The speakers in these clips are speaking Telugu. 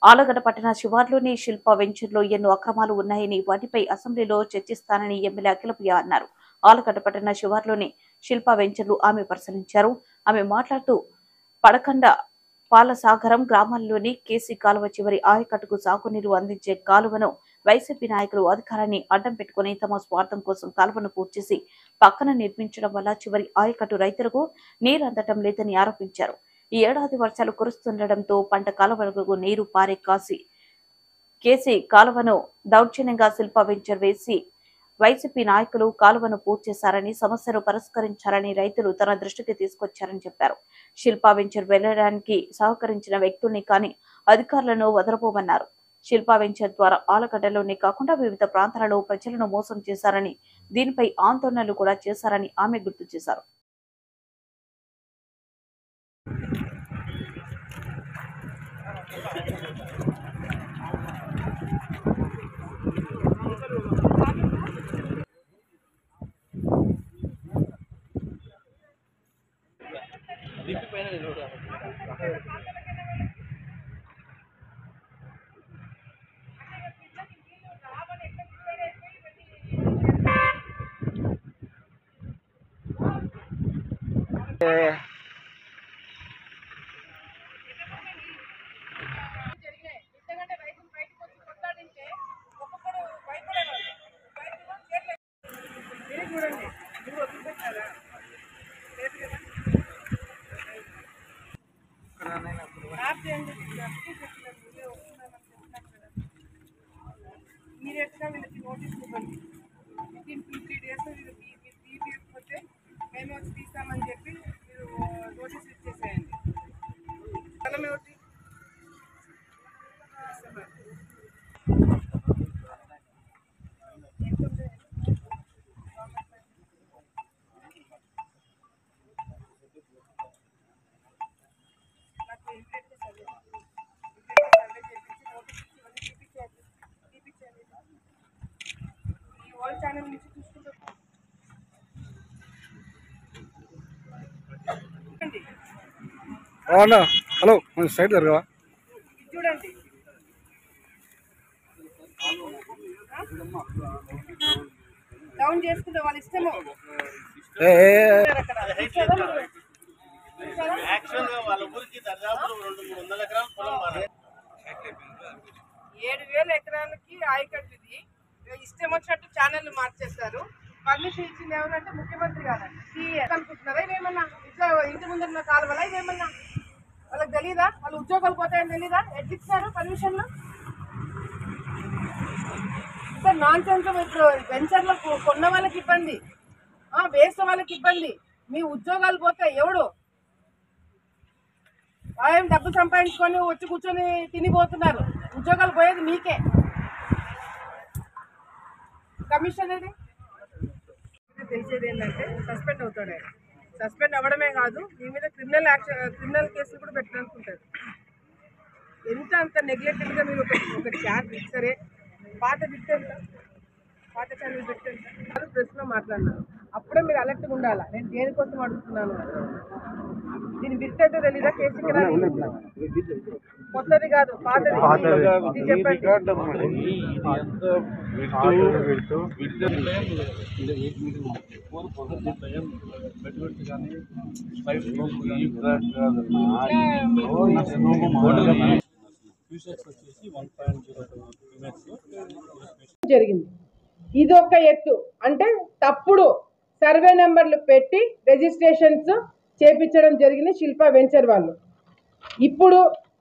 ఆలగడ్డ పట్టణ శివార్లోని శిల్ప వెంచర్లో ఎన్నో అక్రమాలు ఉన్నాయని వాటిపై అసెంబ్లీలో చర్చిస్తానని ఎమ్మెల్యే అఖిలప్రియ అన్నారు. ఆలగడ్డ పట్టణ శివార్లోని శిల్ప వెంచర్లు ఆమె పరిశీలించారు. ఆమె మాట్లాడుతూ పడకండ పాలసాగరం గ్రామాల్లోని కేసీ కాలువ చివరి ఆయకట్టుకు సాగునీరు అందించే కాలువను వైసీపీ నాయకులు అధికారాన్ని అడ్డం పెట్టుకుని తమ స్వార్థం కోసం కాలువను పూర్తి చేసి పక్కన నిర్మించడం వల్ల చివరి ఆయకట్టు రైతులకు నీరు అందటం లేదని ఆరోపించారు. ఈ ఏడాది వర్షాలు కురుస్తుండటంతో పంట కాలువలకు నీరు పారే కేసీ కాలువను దౌర్జన్యంగా శిల్ప వెంచర్ వేసి వైసీపీ నాయకులు కాలువను పూర్తి చేశారని, సమస్యను పరిష్కరించాలని రైతులు తన దృష్టికి తీసుకొచ్చారని చెప్పారు. శిల్ప వెంచర్ వెళ్లడానికి సహకరించిన వ్యక్తుల్ని కానీ అధికారులను వదలబోమన్నారు. శిల్ప వెంచర్ ద్వారా ఆలగడ్డలోనే కాకుండా వివిధ ప్రాంతాలలో ప్రజలను మోసం చేశారని, దీనిపై ఆందోళనలు కూడా చేశారని ఆమె గుర్తు చేశారు. మీరు ఎట్లా వీళ్ళకి నోటీస్ ఇవ్వండి. వితిన్ 2-3 డేస్ తీయకపోతే మేము వచ్చి తీస్తామని చెప్పి మీరు నోటీస్ ఇచ్చేసేయండి. స్థలం ఏమిటి? ఛానల్ నుంచి చూసుకుంటూ హలో సైడ్ జరగవా చూడండి. డౌన్ చేసుకుంటే వాళ్ళ ఇష్టము. 7,000 ఎకరాలకి ఆయకట్టు ఇది. ఇష్టం వచ్చినట్టు ఛానల్ మార్చేస్తారు. పర్మిషన్ ఇచ్చింది ఎవరంటే ముఖ్యమంత్రి గారండి. అనుకుంటున్నారా ఇవేమన్నా ఇంటి ముందున్న కాలువలా ఇవేమన్నా వాళ్ళకి తెలీదా? వాళ్ళు ఉద్యోగాలు పోతాయని తెలీదా? ఎట్లా ఇస్తారు పర్మిషన్లు? Sir nonsense. ఇప్పుడు వెంచర్లో కొన్న వాళ్ళకి ఇబ్బంది, వేసిన వాళ్ళకి ఇబ్బంది. మీ ఉద్యోగాలు పోతే ఎవడు ఏం డబ్బు సంపాదించుకొని వచ్చి కూర్చొని తినిపోతున్నారు. ఉద్యోగాలు పోయేది మీకే. కమిషన్ అనేది తెలిసేది ఏంటంటే సస్పెండ్ అవుతాడు. ఆయన సస్పెండ్ అవ్వడమే కాదు, మీ మీద క్రిమినల్ కేసులు కూడా పెట్టాలనుకుంటారు. ఎంత అంత నెగ్లెక్టెడ్గా మీరు ఒక చాట్ సరే పాత బిట్ ఎంత, పాత ఛానల్ బిట్ ఎంత ప్రెస్లో మాట్లాడినారు. అప్పుడే మీరు అలర్ట్గా ఉండాలా. నేను దేనికోసం అడుగుతున్నాను, దీని బిట్ అయితే తెలీదా? కేసు కొత్తది కాదు, పాతది. ఇది చెప్పండి. జరిగింది. ఇది ఒక ఎత్తు. అంటే తప్పుడు సర్వే నెంబర్లు పెట్టి రిజిస్ట్రేషన్స్ చేపించడం జరిగింది శిల్ప వెంచర్ వాళ్ళు. ఇప్పుడు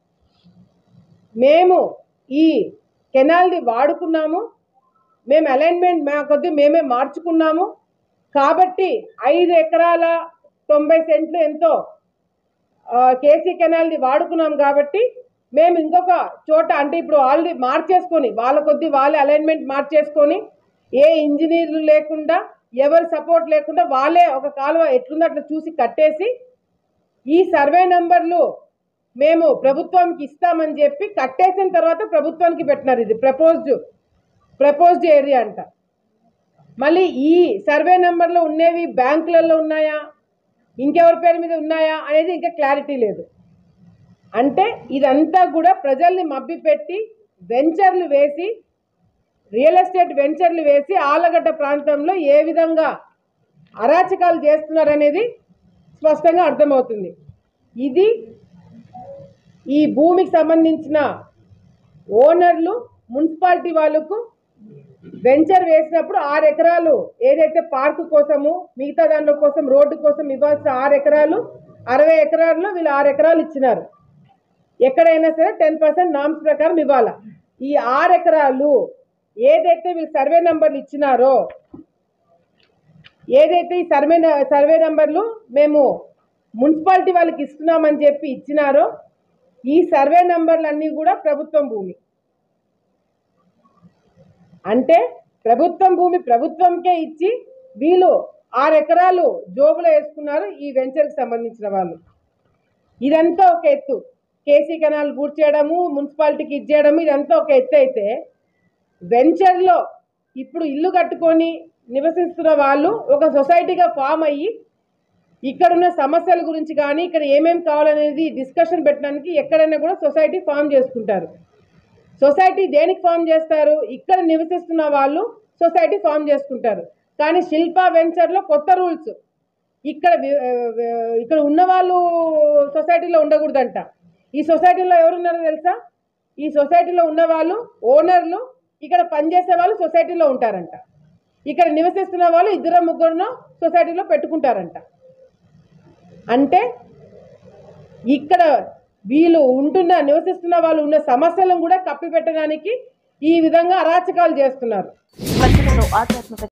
మేము ఈ కెనాల్ని వాడుకున్నాము, మేము అలైన్మెంట్ మా కొద్ది మేమే మార్చుకున్నాము కాబట్టి 5 ఎకరాల 90 సెంట్లు ఎంతో కేసీ కెనాల్ని వాడుకున్నాం కాబట్టి మేము ఇంకొక చోట అంటే ఇప్పుడు ఆల్రెడీ మార్చేసుకొని వాళ్ళ కొద్ది వాళ్ళే అలైన్మెంట్ మార్చేసుకొని ఏ ఇంజనీర్లు లేకుండా ఎవరి సపోర్ట్ లేకుండా వాళ్ళే ఒక కాలువ ఎట్లుందో అట్లా చూసి కట్టేసి ఈ సర్వే నెంబర్లు మేము ప్రభుత్వానికి ఇస్తామని చెప్పి కట్టేసిన తర్వాత ప్రభుత్వానికి పెట్టినారు. ఇది ప్రపోజ్డ్ ఏరియా అంట. మళ్ళీ ఈ సర్వే నెంబర్లో ఉండేవి బ్యాంకులలో ఉన్నాయా, ఇంకెవరి పేరు మీద ఉన్నాయా అనేది ఇంకా క్లారిటీ లేదు. అంటే అంటే ఇదంతా కూడా ప్రజల్ని మభ్యపెట్టి వెంచర్లు వేసి రియల్ ఎస్టేట్ వెంచర్లు వేసి ఆలగడ్డ ప్రాంతంలో ఏ విధంగా అరాచకాలు చేస్తున్నారనేది స్పష్టంగా అర్థమవుతుంది. ఇది ఈ భూమికి సంబంధించిన ఓనర్లు మున్సిపాలిటీ వాళ్ళకు వెంచర్ వేసినప్పుడు 6 ఎకరాలు ఏదైతే పార్కు కోసము మిగతా దాంట్లో కోసం రోడ్డు కోసం ఇవ్వాల్సిన 6 ఎకరాలు 60 ఎకరాల్లో వీళ్ళు 6 ఎకరాలు ఇచ్చినారు. ఎక్కడైనా సరే 10% నామ్స్ ప్రకారం ఇవ్వాలి. ఈ 6 ఎకరాలు ఏదైతే వీళ్ళు సర్వే నెంబర్లు ఇచ్చినారో ఏదైతే ఈ సర్వే నెంబర్లు మేము మున్సిపాలిటీ వాళ్ళకి ఇస్తున్నామని చెప్పి ఇచ్చినారో ఈ సర్వే నెంబర్లన్నీ కూడా ప్రభుత్వం భూమి. అంటే ప్రభుత్వం భూమి ప్రభుత్వంకే ఇచ్చి వీళ్ళు 6 ఎకరాలు జోబులో వేసుకున్నారు ఈ వెంచర్కి సంబంధించిన వాళ్ళు. ఇదంతా ఒక ఎత్తు. కేసీ కెనాల్ పూర్తి చేయడము, మున్సిపాలిటీకి ఇచ్చేయడము, ఇదంతా ఒక ఎత్తు అయితే వెంచర్లో ఇప్పుడు ఇల్లు కట్టుకొని నివసిస్తున్న వాళ్ళు ఒక సొసైటీగా ఫామ్ అయ్యి ఇక్కడున్న సమస్యల గురించి కానీ ఇక్కడ ఏమేమి కావాలనేది డిస్కషన్ పెట్టడానికి ఎక్కడైనా కూడా సొసైటీ ఫామ్ చేసుకుంటారు. సొసైటీ దేనికి ఫామ్ చేస్తారు? ఇక్కడ నివసిస్తున్న వాళ్ళు సొసైటీ ఫామ్ చేసుకుంటారు. కానీ శిల్పా వెంచర్లో కొత్త రూల్స్. ఇక్కడ ఉన్న వాళ్ళు సొసైటీలో ఉండకూడదంట. ఈ సొసైటీలో ఎవరున్నారో తెలుసా? ఈ సొసైటీలో ఉన్న వాళ్ళు ఓనర్లు, ఇక్కడ పనిచేసే వాళ్ళు సొసైటీలో ఉంటారంట. ఇక్కడ నివసిస్తున్న వాళ్ళు 2-3 సొసైటీలో పెట్టుకుంటారంట. అంటే ఇక్కడ వీళ్ళు నివసిస్తున్న వాళ్ళు ఉన్న సమస్యలను కూడా కప్పిపెట్టడానికి ఈ విధంగా అరాచకాలు చేస్తున్నారు. ఆధ్యాత్మిక